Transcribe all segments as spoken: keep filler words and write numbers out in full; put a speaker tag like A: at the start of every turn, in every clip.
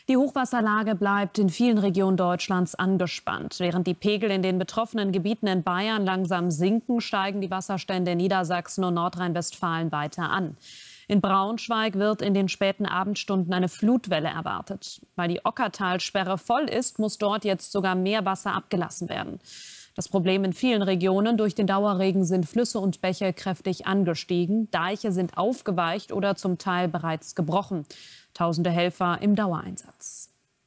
A: Die Hochwasserlage bleibt in vielen Regionen Deutschlands angespannt. Während die Pegel in den betroffenen Gebieten in Bayern langsam sinken, steigen die Wasserstände in Niedersachsen und Nordrhein-Westfalen weiter an. In Braunschweig wird in den späten Abendstunden eine Flutwelle erwartet. Weil die Okertalsperre voll ist, muss dort jetzt sogar mehr Wasser abgelassen werden. Das Problem in vielen Regionen: durch den Dauerregen sind Flüsse und Bäche kräftig angestiegen. Deiche sind aufgeweicht oder zum Teil bereits gebrochen. Tausende Helfer im Dauereinsatz.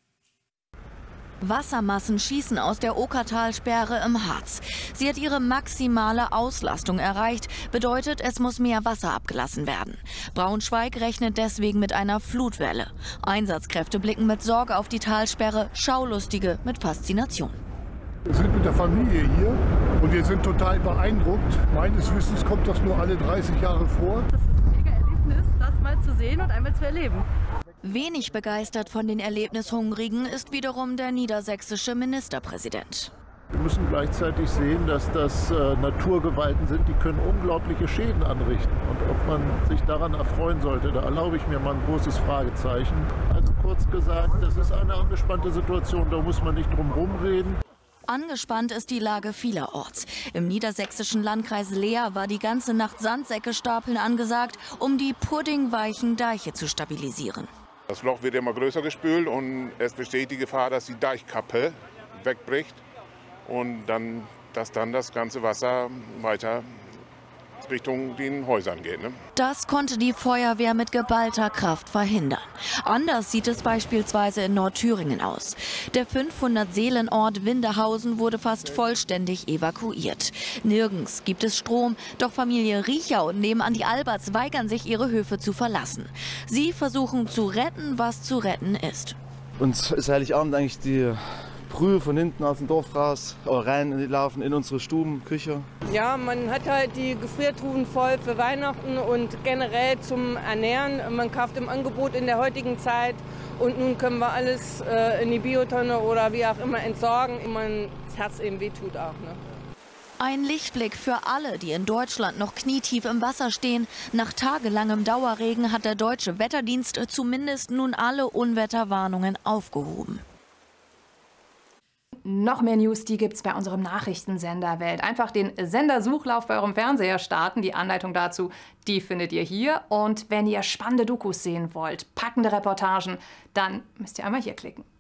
B: Wassermassen schießen aus der Okertalsperre im Harz. Sie hat ihre maximale Auslastung erreicht, bedeutet, es muss mehr Wasser abgelassen werden. Braunschweig rechnet deswegen mit einer Flutwelle. Einsatzkräfte blicken mit Sorge auf die Talsperre, Schaulustige mit Faszination.
C: Wir sind mit der Familie hier und wir sind total beeindruckt. Meines Wissens kommt das nur alle dreißig Jahre vor.
D: Das ist ein mega Erlebnis, das mal zu sehen und einmal zu erleben.
B: Wenig begeistert von den Erlebnishungrigen ist wiederum der niedersächsische Ministerpräsident.
C: Wir müssen gleichzeitig sehen, dass das äh, Naturgewalten sind, die können unglaubliche Schäden anrichten. Und ob man sich daran erfreuen sollte, da erlaube ich mir mal ein großes Fragezeichen. Also kurz gesagt, das ist eine angespannte Situation, da muss man nicht drum herum reden.
B: Angespannt ist die Lage vielerorts. Im niedersächsischen Landkreis Leer war die ganze Nacht Sandsäcke stapeln angesagt, um die puddingweichen Deiche zu stabilisieren.
E: Das Loch wird immer größer gespült und es besteht die Gefahr, dass die Deichkappe wegbricht und dann, dass dann das ganze Wasser weiter Richtung den Häusern geht. Ne?
B: Das konnte die Feuerwehr mit geballter Kraft verhindern. Anders sieht es beispielsweise in Nordthüringen aus. Der fünfhundert Seelen-Ort Windehausen wurde fast vollständig evakuiert. Nirgends gibt es Strom, doch Familie Riecher und nebenan die Alberts weigern sich, ihre Höfe zu verlassen. Sie versuchen zu retten, was zu retten ist.
F: Uns ist Heiligabend eigentlich die Brühe von hinten aus dem Dorf raus, rein laufen in unsere Stuben, Küche.
G: Ja, man hat halt die Gefriertruhen voll für Weihnachten und generell zum Ernähren. Man kauft im Angebot in der heutigen Zeit und nun können wir alles äh, in die Biotonne oder wie auch immer entsorgen, und man das Herz eben wehtut auch. Ne?
B: Ein Lichtblick für alle, die in Deutschland noch knietief im Wasser stehen. Nach tagelangem Dauerregen hat der Deutsche Wetterdienst zumindest nun alle Unwetterwarnungen aufgehoben.
H: Noch mehr News, die gibt's bei unserem Nachrichtensender Welt. Einfach den Sendersuchlauf bei eurem Fernseher starten. Die Anleitung dazu, die findet ihr hier. Und wenn ihr spannende Dokus sehen wollt, packende Reportagen, dann müsst ihr einmal hier klicken.